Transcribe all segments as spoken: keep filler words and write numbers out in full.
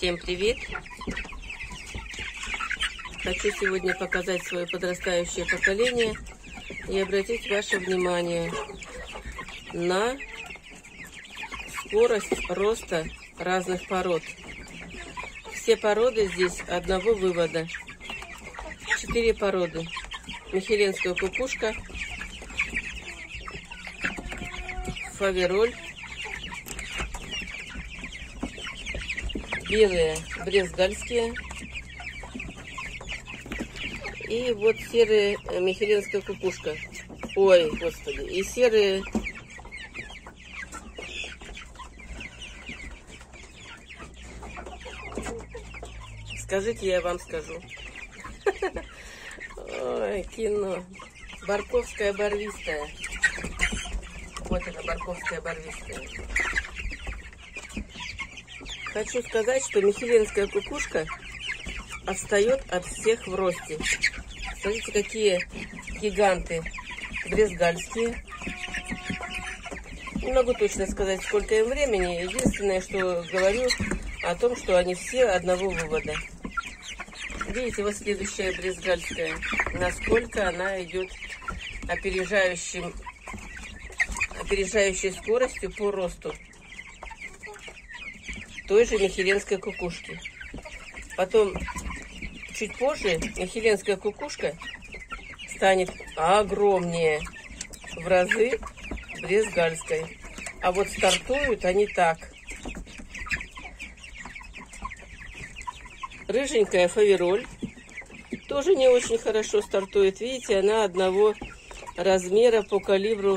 Всем привет! Хочу сегодня показать свое подрастающее поколение и обратить ваше внимание на скорость роста разных пород. Все породы здесь одного вывода. Четыре породы. Мехеленская кукушка, фавероль, белые брезгальские и вот серая мехеленская кукушка. Ой, господи, и серые скажите, я вам скажу. Ой, кино. Барковская барвистая. Вот это барковская барвистая. Хочу сказать, что мехеленская кукушка отстает от всех в росте. Смотрите, какие гиганты брезгальские. Не могу точно сказать, сколько им времени. Единственное, что говорю о том, что они все одного вывода. Видите, вот следующая брезгальская. Насколько она идет опережающим, опережающей скоростью по росту той же мехеленской кукушки. Потом, чуть позже, мехеленская кукушка станет огромнее в разы брезгальской. А вот стартуют они так. Рыженькая фавероль тоже не очень хорошо стартует. Видите, она одного размера по калибру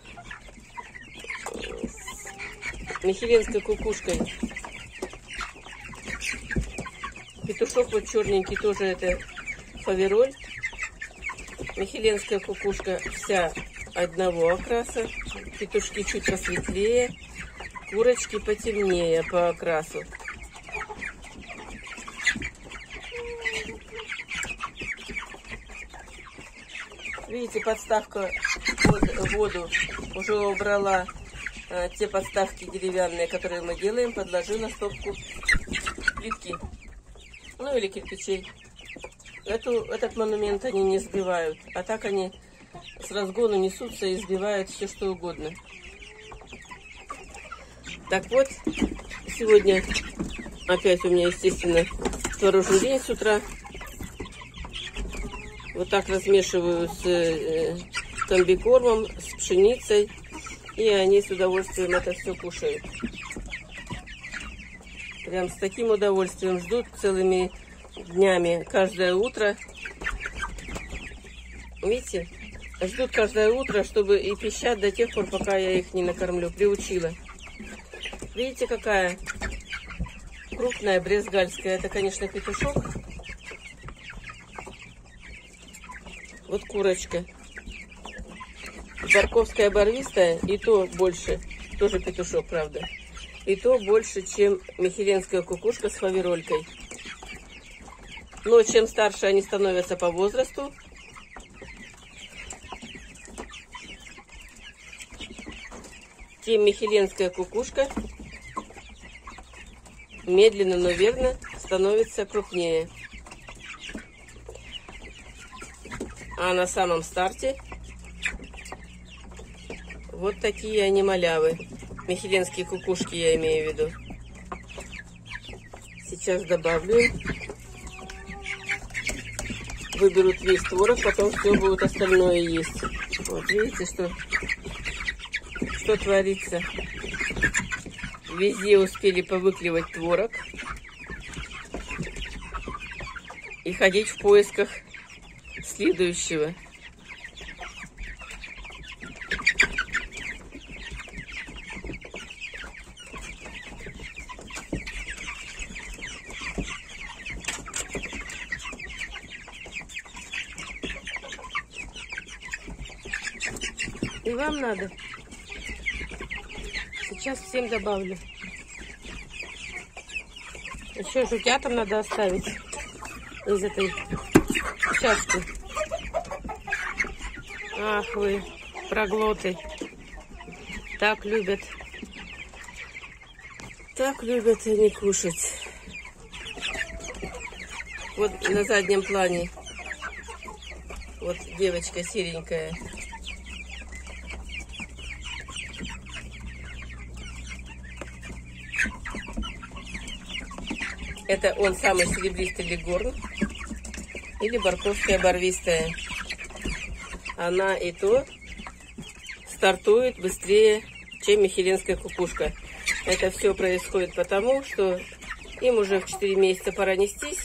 с мехеленской кукушкой. Петушок вот черненький, тоже это фавероль. Мехеленская кукушка вся одного окраса. Петушки чуть посветлее, курочки потемнее по окрасу. Видите, подставка под воду уже убрала а, те подставки деревянные, которые мы делаем, подложила стопку плитки. Ну или кирпичей. Эту, этот монумент они не сбивают, а так они с разгону несутся и сбивают все что угодно. Так вот, сегодня опять у меня, естественно, творожный день с утра. Вот так размешиваю с э, комбикормом, с пшеницей, и они с удовольствием это все кушают. Прям с таким удовольствием ждут целыми днями каждое утро. Видите? Ждут каждое утро, чтобы и пищат до тех пор, пока я их не накормлю. Приучила. Видите, какая крупная брезгальская. Это, конечно, петушок. Вот курочка. Барковская барвистая, и то больше. Тоже петушок, правда. И то больше, чем мехеленская кукушка с фаверолькой. Но чем старше они становятся по возрасту, тем мехеленская кукушка медленно, но верно становится крупнее. А на самом старте вот такие они малявы. Мехеленские кукушки я имею в виду. Сейчас добавлю. Выберут весь творог, потом все будут остальное есть. Вот видите, что, что творится. Везде успели повыклевать творог. И ходить в поисках следующего. И вам надо. Сейчас всем добавлю. Еще жутятам надо оставить из этой части. Ах вы, проглоты. Так любят. Так любят они кушать. Вот на заднем плане вот девочка серенькая. Это он самый серебристый легорн или барковская барвистая. Она и то стартует быстрее, чем михеленская кукушка. Это все происходит потому, что им уже в четыре месяца пора нестись.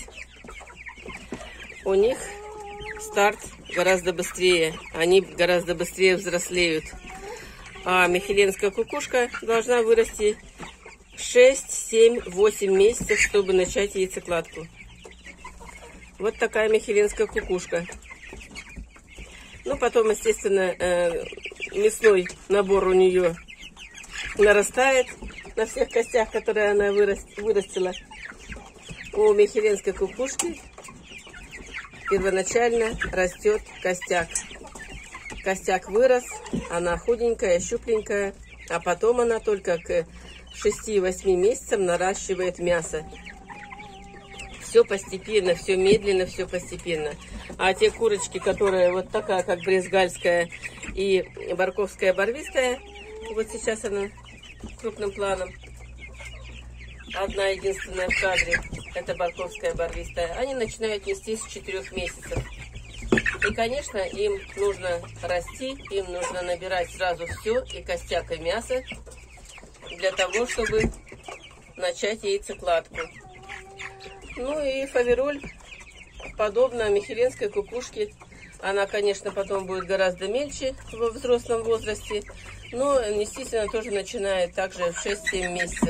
У них старт гораздо быстрее. Они гораздо быстрее взрослеют. А михеленская кукушка должна вырасти шесть, семь, восемь месяцев, чтобы начать яйцекладку. Вот такая михеленская кукушка. Ну, потом, естественно, мясной набор у нее нарастает на всех костях, которые она вырастила. У михеленской кукушки первоначально растет костяк. Костяк вырос, она худенькая, щупленькая, а потом она только к шести-восьми месяцам наращивает мясо. Все постепенно, все медленно, все постепенно. А те курочки, которые вот такая, как брезгальская и барковская барвистая, вот сейчас она крупным планом, одна единственная в кадре, это барковская барвистая, они начинают нестись с четырёх месяцев. И, конечно, им нужно расти, им нужно набирать сразу все, и костяк, и мясо, для того, чтобы начать яйцекладку. Ну и фавероль, подобно михеленской кукушке, она, конечно, потом будет гораздо мельче во взрослом возрасте, но нестись она тоже начинает также в шесть-семь месяцев.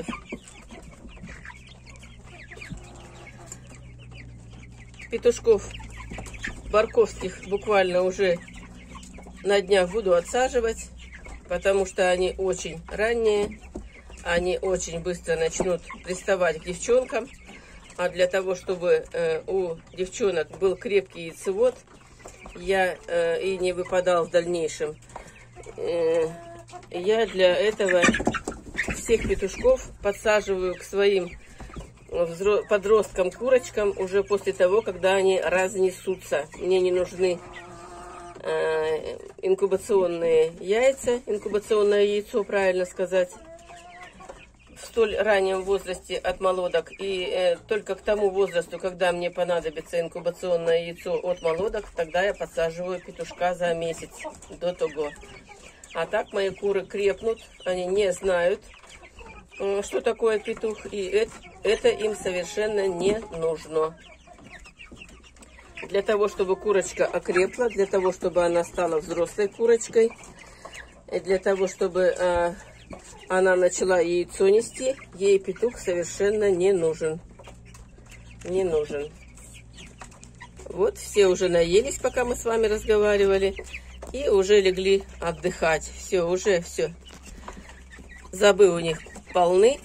Петушков барковских буквально уже на днях буду отсаживать, потому что они очень ранние, они очень быстро начнут приставать к девчонкам. А для того, чтобы э, у девчонок был крепкий яйцевод, я э, и не выпадал в дальнейшем, э, я для этого всех петушков подсаживаю к своим подросткам, курочкам уже после того, когда они разнесутся. Мне не нужны э, инкубационные яйца, инкубационное яйцо, правильно сказать, в столь раннем возрасте от молодок. И э, только к тому возрасту, когда мне понадобится инкубационное яйцо от молодок, тогда я подсаживаю петушка за месяц до того. А так мои куры крепнут, они не знают, что такое петух, и это, это им совершенно не нужно. Для того, чтобы курочка окрепла, для того, чтобы она стала взрослой курочкой, и для того, чтобы э, она начала яйцо нести, ей петух совершенно не нужен. Не нужен. Вот, все уже наелись, пока мы с вами разговаривали, и уже легли отдыхать. Все, уже все. Забы у них полны.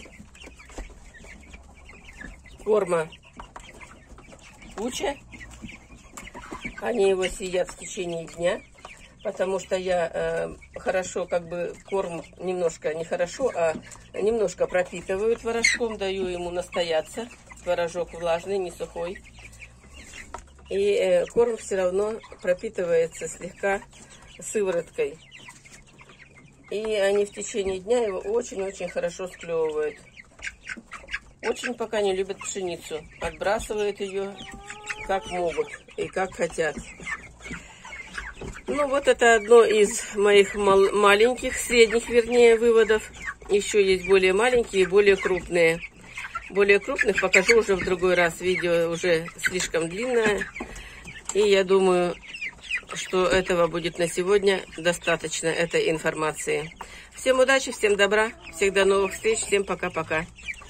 Корма куча. Они его съедят в течение дня, потому что я э, хорошо, как бы, корм немножко, не хорошо, а немножко пропитываю творожком, даю ему настояться. Творожок влажный, не сухой. И э, корм все равно пропитывается слегка сывороткой. И они в течение дня его очень-очень хорошо склевывают. Очень пока не любят пшеницу. Отбрасывают ее как могут и как хотят. Ну вот это одно из моих мал маленьких, средних, вернее, выводов. Еще есть более маленькие и более крупные. Более крупных покажу уже в другой раз. Видео уже слишком длинное. И я думаю, что этого будет на сегодня достаточно, этой информации. Всем удачи, всем добра, всех до новых встреч, всем пока-пока.